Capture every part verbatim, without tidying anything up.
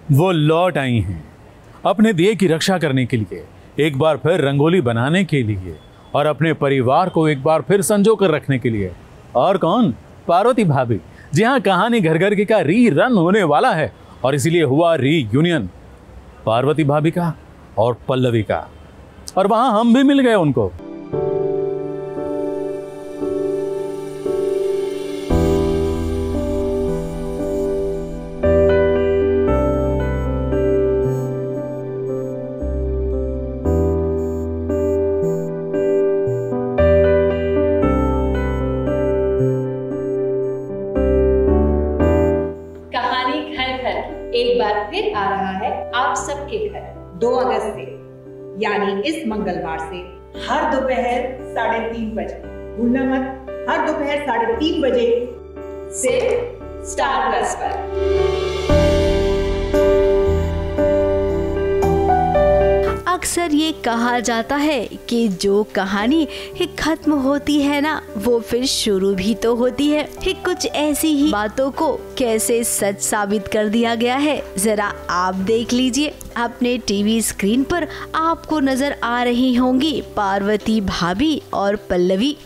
वो लौट आई हैं अपने दिए की रक्षा करने के लिए, एक बार फिर रंगोली बनाने के लिए और अपने परिवार को एक बार फिर संजो कर रखने के लिए। और कौन? पार्वती भाभी। जी हाँ, कहानी घर घर की का री रन होने वाला है और इसीलिए हुआ री यूनियन पार्वती भाभी का और पल्लवी का, और वहां हम भी मिल गए उनको। एक बार फिर आ रहा है आप सबके घर दो अगस्त से, यानी इस मंगलवार से हर दोपहर साढ़े तीन बजे, भूलना मत, हर दोपहर साढ़े तीन बजे सिर्फ स्टार प्लस पर। अक्सर ये कहा जाता है कि जो कहानी खत्म होती है ना, वो फिर शुरू भी तो होती है। कुछ ऐसी ही बातों को कैसे सच साबित कर दिया गया है, जरा आप देख लीजिए। अपने टीवी स्क्रीन पर आपको नजर आ रही होंगी पार्वती भाभी और पल्लवी,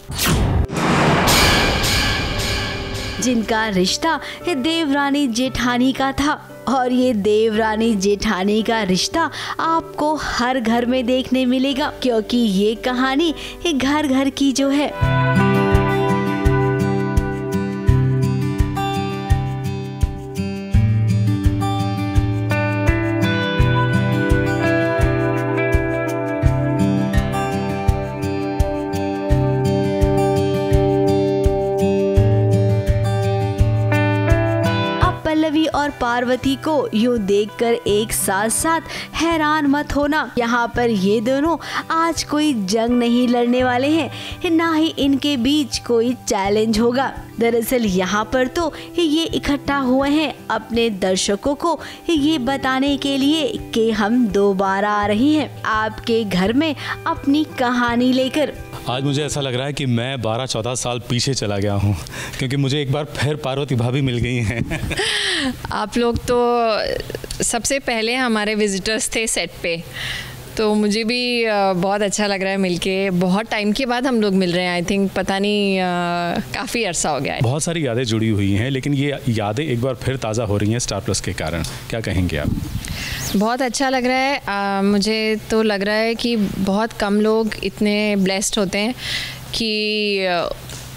जिनका रिश्ता देवरानी जेठानी का था। और ये देवरानी जेठानी का रिश्ता आपको हर घर में देखने मिलेगा, क्योंकि ये कहानी घर घर की जो है। और पार्वती को यूं देखकर एक साथ साथ हैरान मत होना, यहाँ पर ये दोनों आज कोई जंग नहीं लड़ने वाले हैं, ना ही इनके बीच कोई चैलेंज होगा। दरअसल यहाँ पर तो ये इकट्ठा हुए हैं अपने दर्शकों को ये बताने के लिए कि हम दोबारा आ रही हैं आपके घर में अपनी कहानी लेकर। आज मुझे ऐसा लग रहा है कि मैं बारह चौदह साल पीछे चला गया हूँ, क्योंकि मुझे एक बार फिर पार्वती भाभी मिल गई हैं। आप लोग तो सबसे पहले हमारे विजिटर्स थे सेट पे, तो मुझे भी बहुत अच्छा लग रहा है मिलके। बहुत टाइम के बाद हम लोग मिल रहे हैं, आई थिंक पता नहीं काफ़ी अरसा हो गया है। बहुत सारी यादें जुड़ी हुई हैं, लेकिन ये यादें एक बार फिर ताज़ा हो रही हैं स्टार प्लस के कारण। क्या कहेंगे आप? बहुत अच्छा लग रहा है। आ, मुझे तो लग रहा है कि बहुत कम लोग इतने ब्लेस्ड होते हैं कि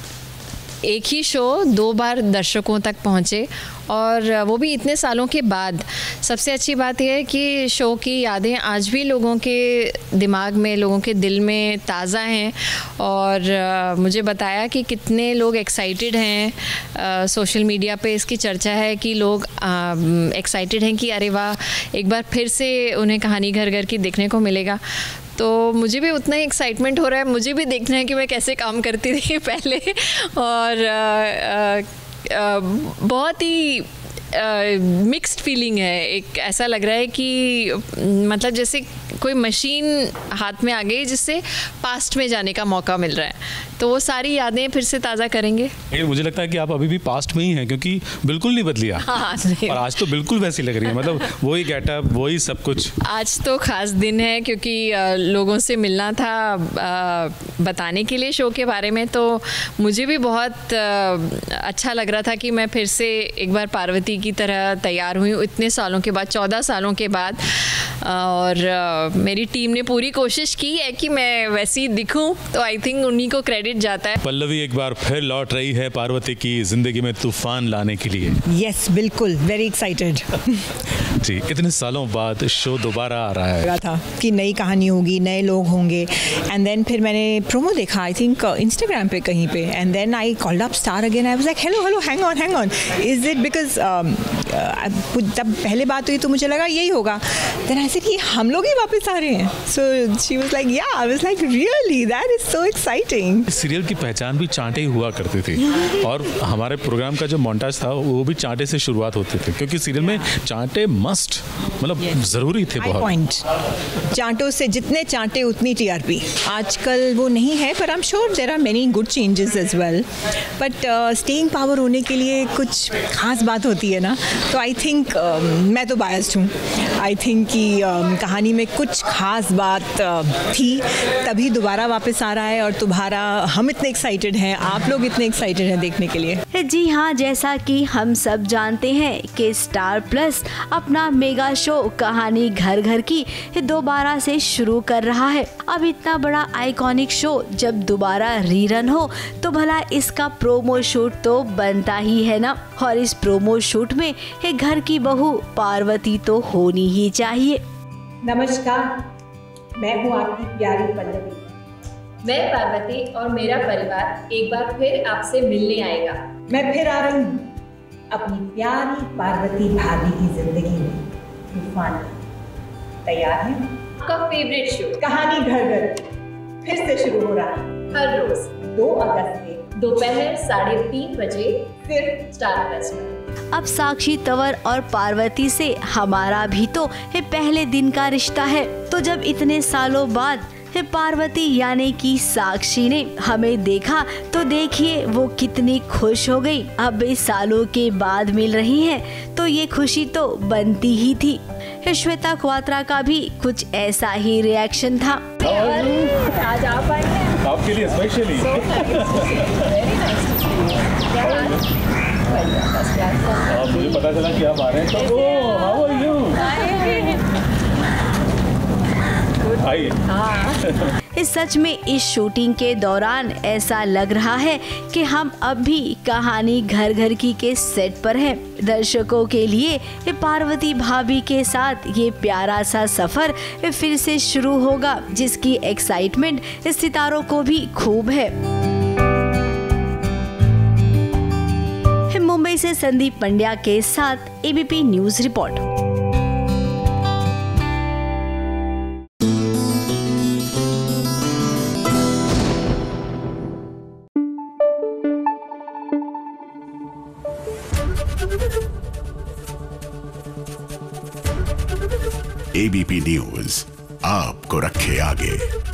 एक ही शो दो बार दर्शकों तक पहुँचे, और वो भी इतने सालों के बाद। सबसे अच्छी बात यह है कि शो की यादें आज भी लोगों के दिमाग में, लोगों के दिल में ताज़ा हैं। और आ, मुझे बताया कि कितने लोग एक्साइटेड हैं, आ, सोशल मीडिया पे इसकी चर्चा है कि लोग एक्साइटेड हैं कि अरे वाह, एक बार फिर से उन्हें कहानी घर घर की देखने को मिलेगा। तो मुझे भी उतना ही एक्साइटमेंट हो रहा है, मुझे भी देखना है कि मैं कैसे काम करती थी पहले। और आ, आ, आ, बहुत ही मिक्स्ड फीलिंग है। एक ऐसा लग रहा है कि मतलब जैसे कोई मशीन हाथ में आ गई जिससे पास्ट में जाने का मौका मिल रहा है, तो वो सारी यादें फिर से ताज़ा करेंगे। मुझे लगता है कि आप अभी भी पास्ट में ही हैं, क्योंकि बिल्कुल नहीं बदली आप। हाँ, और आज तो बिल्कुल वैसी लग रही है, मतलब वही गेटअप, वही सब कुछ। आज तो खास दिन है क्योंकि लोगों से मिलना था बताने के लिए शो के बारे में, तो मुझे भी बहुत अच्छा लग रहा था कि मैं फिर से एक बार पार्वती की तरह तैयार हुई हूँ इतने सालों के बाद, चौदह सालों के बाद। और मेरी टीम ने पूरी कोशिश की है कि मैं वैसी दिखूं, तो आई थिंक उन्हीं को क्रेडिट जाता है। पल्लवी एक बार फिर लौट रही है पार्वती की जिंदगी में तूफान लाने के लिए। यस, बिल्कुल, वेरी एक्साइटेड। जी, इतने सालों बाद शो दोबारा आ रहा है। लगा था कि नई कहानी होगी, नए लोग होंगे, एंड देन फिर मैंने प्रोमो देखा आई थिंक इंस्टाग्राम पे कहीं पे, and then I called up star again. I was like hello hello hang on hang on, is it because जब पहले बात हुई तो मुझे लगा यही होगा, देन आई सेड कि हम लोग ही वापस आ रहे हैं। So she was like yeah, I was like really that is so exciting. Serial की पहचान भी चांटे ही हुआ करती थी, और हमारे प्रोग्राम का जो मोन्टाज था वो भी चांटे से शुरुआत होती थी, क्योंकि सीरियल में चांटे मस्ट, मतलब जरूरी थे बहुत। पॉइंट, चांटों से जितने चांटे उतनी टीआरपी। आजकल वो नहीं है, पर I am sure there are many good changes as well, but staying power होने के लिए कुछ खास बात होती है ना, तो आई थिंक uh, मैं तो बायस्ड हूँ। आई थिंक कि uh, कहानी में कुछ खास बात uh, थी, तभी दोबारा वापस आ रहा है और तुम्हारा हम इतने एक्साइटेड हैं, आप लोग इतने एक्साइटेड हैं देखने के लिए। जी हाँ, जैसा कि हम सब जानते हैं कि स्टार प्लस अपना मेगा शो कहानी घर घर की दोबारा से शुरू कर रहा है। अब इतना बड़ा आइकॉनिक शो जब दोबारा रीरन हो तो भला इसका प्रोमो शूट तो बनता ही है ना, और इस प्रोमो शूट में एक घर की बहू पार्वती तो होनी ही चाहिए। नमस्कार, मैं हूँ आपकी प्यारी पल्लवी। मैं पार्वती और मेरा परिवार एक बार फिर आपसे मिलने आएगा। मैं फिर आ रही हूँ अपनी प्यारी पार्वती भाभी की जिंदगी में तूफान। तैयार हैं? आपका फेवरेट शो कहानी घर घर फिर से शुरू हो रहा है हर रोज दो अगस्त से दोपहर साढ़े तीन बजे फिर स्टार प्लस पर। अब साक्षी तंवर और पार्वती से हमारा भी तो ये पहले दिन का रिश्ता है, तो जब इतने सालों बाद पार्वती यानी कि साक्षी ने हमें देखा तो देखिए वो कितनी खुश हो गई। अब इस सालों के बाद मिल रही हैं तो ये खुशी तो बनती ही थी। श्वेता क्वात्रा का भी कुछ ऐसा ही रिएक्शन था। आज आप आए हैं आपके लिए स्पेशली। मुझे पता चला कि आप आ रहे हैं तो ओह हाउ आर यू? इस सच में इस शूटिंग के दौरान ऐसा लग रहा है कि हम अब भी कहानी घर घर की के सेट पर हैं। दर्शकों के लिए पार्वती भाभी के साथ ये प्यारा सा सफर फिर से शुरू होगा, जिसकी एक्साइटमेंट सितारों को भी खूब है। मुंबई से संदीप पंड्या के साथ ABP news report. ABP news आपको रखे आगे।